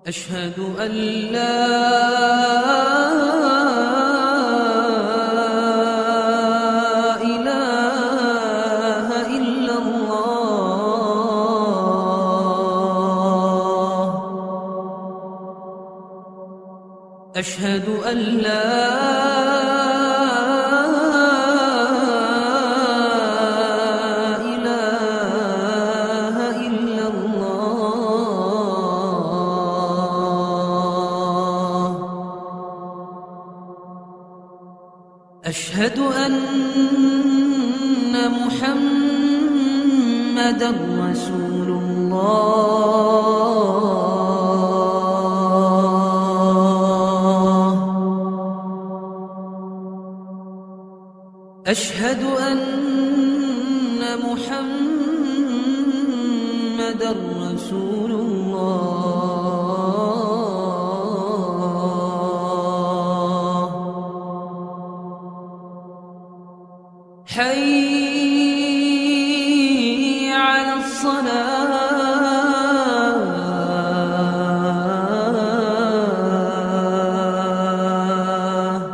أشهد أن لا إله إلا الله. أشهد أن لا إله إلا الله. أشهد أن محمدًا رسول الله. أشهد أن محمدًا رسول الله. حي على الصلاة.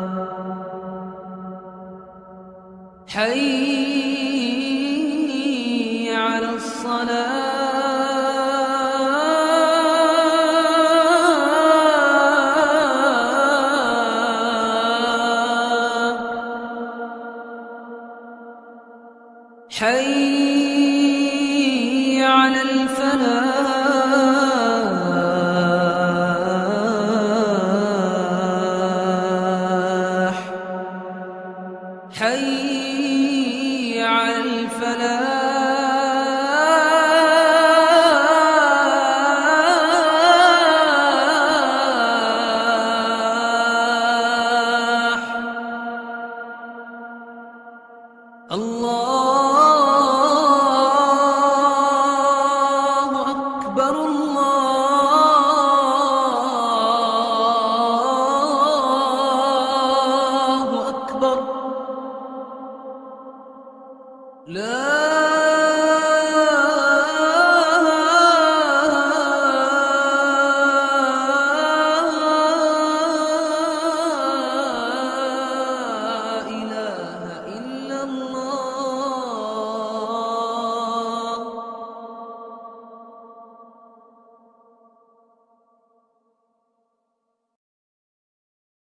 حي على الصلاة. حي على الفلاح. حي على الفلاح. الله أكبر، الله أكبر. لا